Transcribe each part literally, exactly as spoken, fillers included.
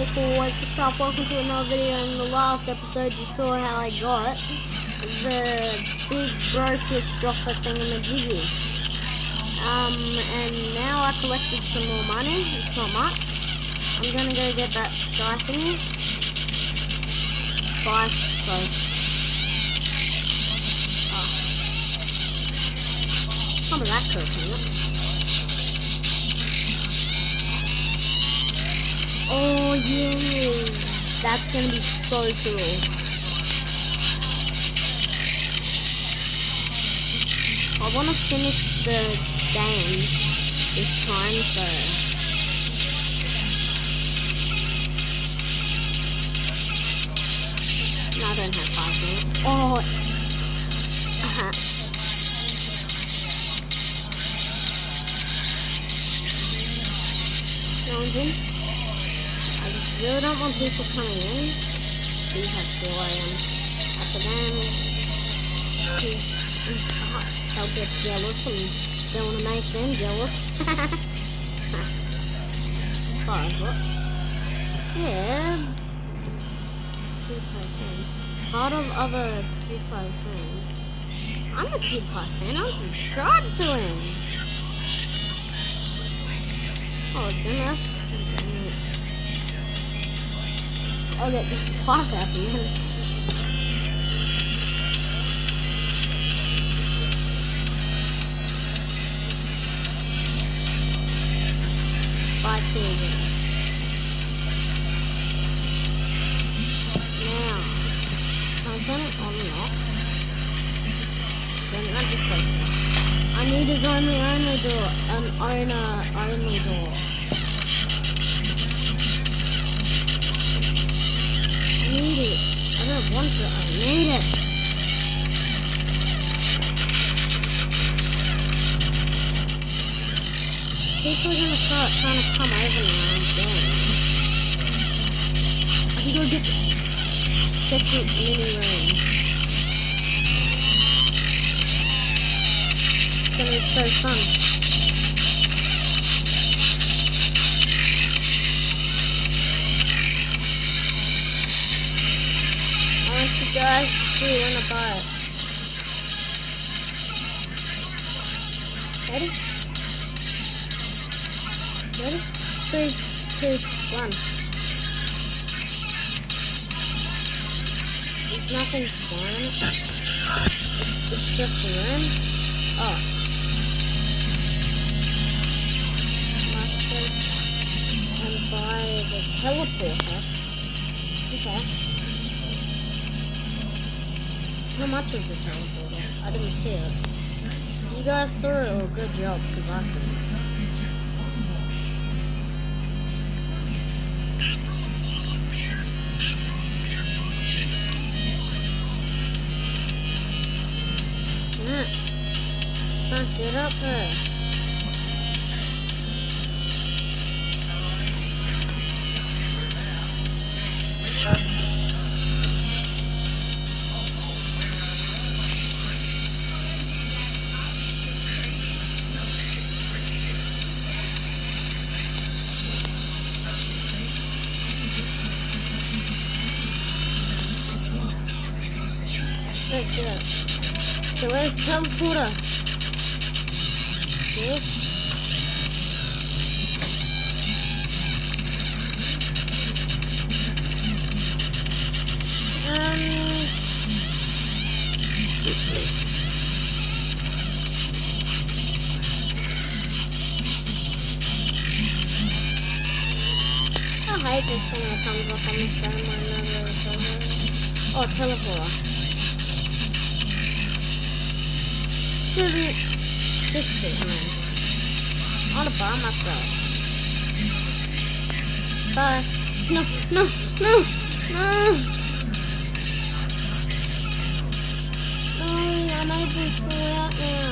boys, what's up? Welcome to another video. In the last episode you saw how I got the big brofist dropper thingamajiggy. Um, and now I collected some more money. It's not much. I'm gonna go get that sky thingy. Bye, so. Oh. Some of that coconut. Oh yeah, that's gonna be so cool. I wanna finish the game this time, so no, I don't have five minutes. Oh, uh-huh. No one's in. I really don't want people coming in. See how cool I am at the game. They'll get jealous and don't want to make them jealous. Five, what? Yeah. PewDiePie fan. Part of other PewDiePie fans. I'm a PewDiePie fan. I'm subscribed to him. Oh, goodness. I'll get this five thousand minutes. Buy two again. Now, can I turn it on or not? Then I just like that. I need his only only door. An owner only door. People are gonna start trying to come over now again. I can go get the second mini room. It's gonna be so fun. I want you guys to see when I buy it. Ready? Ready? Three, two, one. There's nothing fun. It's, it's just a room. Oh. Master and buy the teleporter. Okay. How much is the teleporter? I didn't see it. You guys saw it, well, good job, because I couldn't. Get up there. Let's go. So where's the teleporter? Oh, teleporter. Seven sixty, man. I want to buy myself. Bye. No, no, no, no. No, I made this fall out now.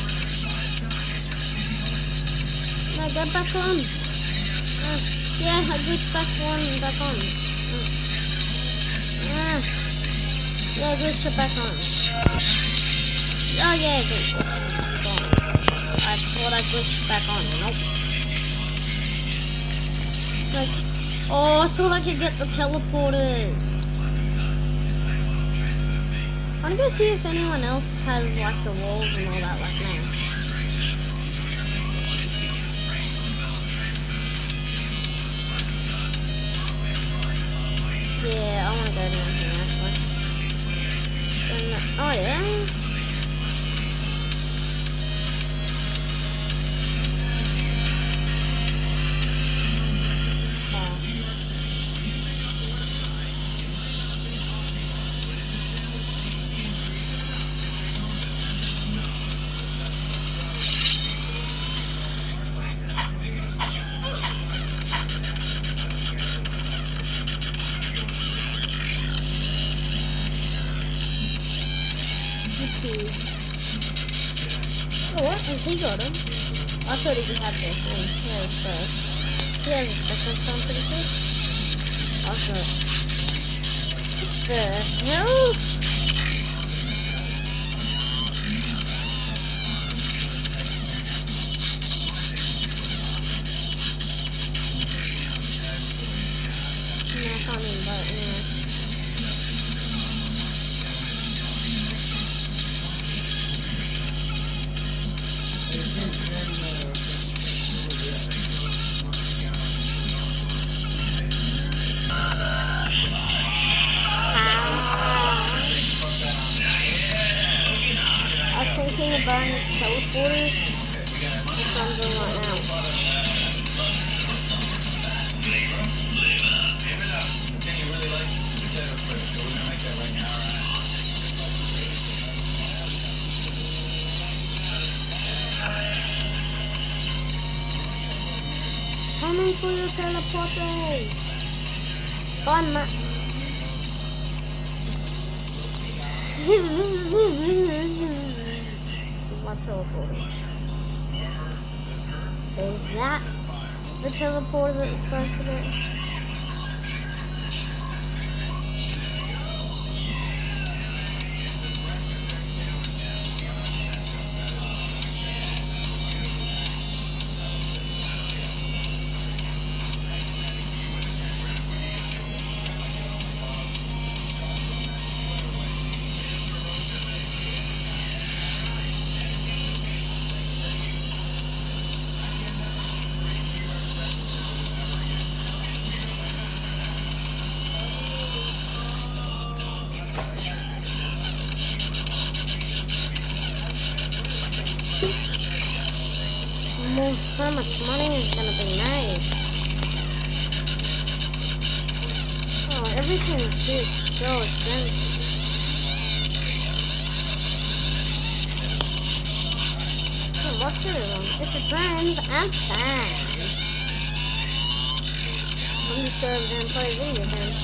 No, get back on. Uh, yeah, I glitched back one back on. Uh, yeah. Yeah, glitch it back on. Oh yeah, glitch. I thought I glitched back on. Nope. Like, Oh, I thought I could get the teleporters. I want to go see if anyone else has like the walls and all that like me. Yeah, I want to go down here actually. And, oh yeah? He got him. I thought he just had the thing. He has first. He has a second time pretty good. I thought. What the hell? No, I can't even vote anyway. Thinking about teleporters, that's what I'm doing right now. Coming for your teleporters! Fun, man. My teleporters. Is that the teleporter that it's supposed to be? So much money is gonna be nice. Oh, everything is just so expensive. Oh, what's it on? It's a friends and fans. I'm just going over there and play video games.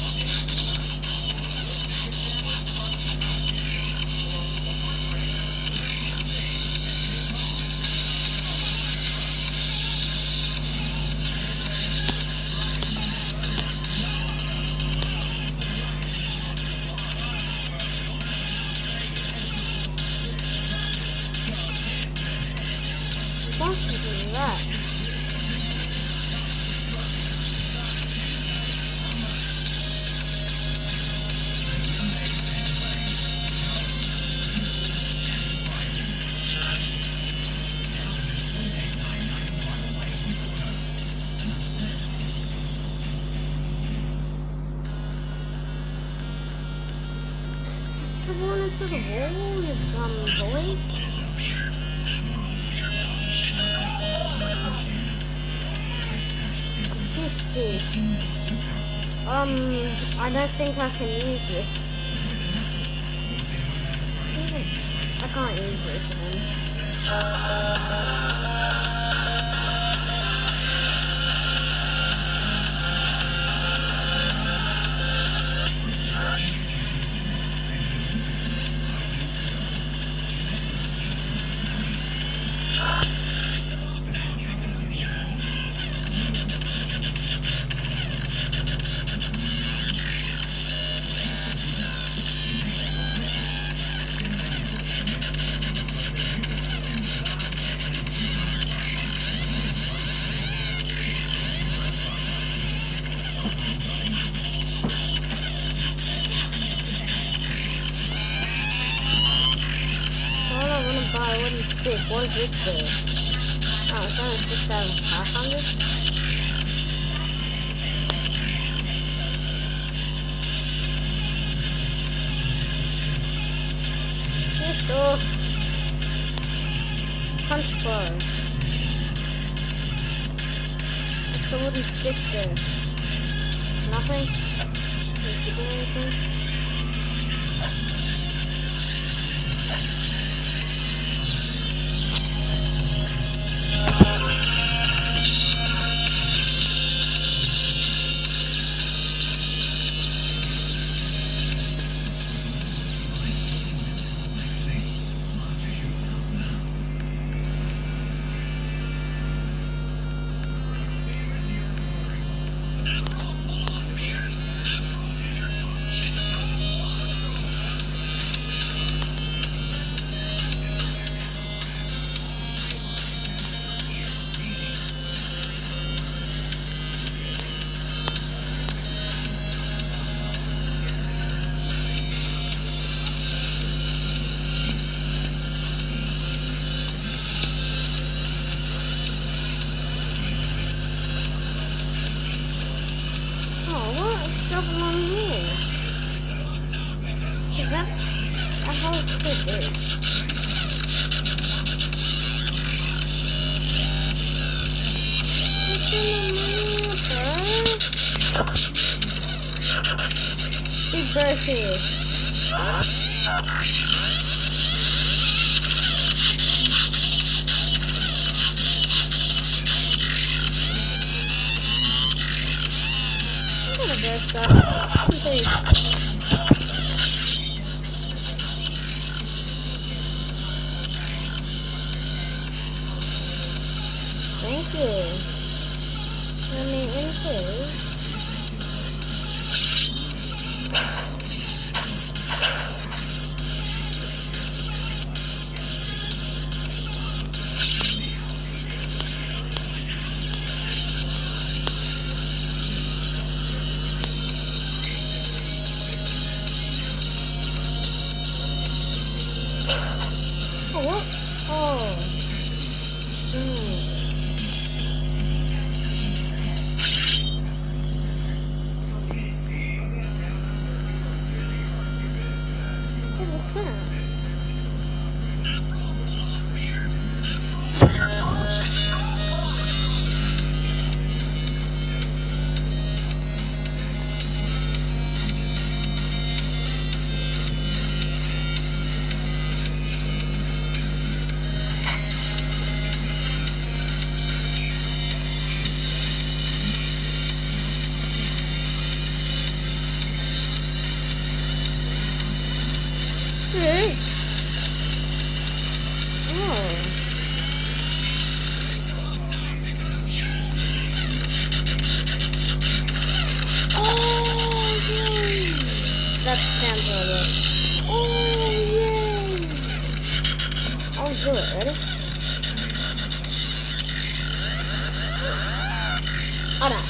The one into the wall, you dumb boy. Fifty. Um, I don't think I can use this. I can't use this then. sixty. Oh, it's only six thousand five hundred? Yes, sure. Punch close. What's the wooden stick there? Nothing? Did you do anything? Dropping on here. Cause that's that whole shit big. What's in the map, bro? Big bird fish. Stuff. Okay. Thank you. Let me into. What's that? Hey. Oh. Oh, yay. That sounds really good. Oh, yay. I'll do it. Ready? Oh, no.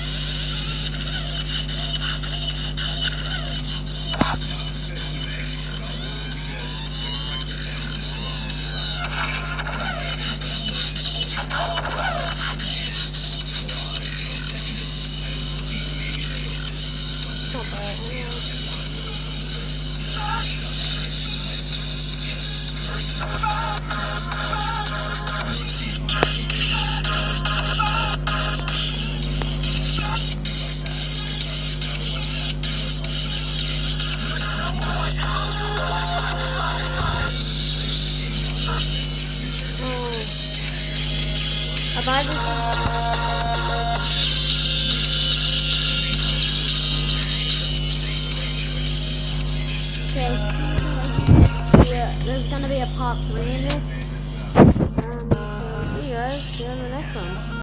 Bye. Okay. Yeah, there's gonna be a part three in this. Um, so see you guys. See you in the next one.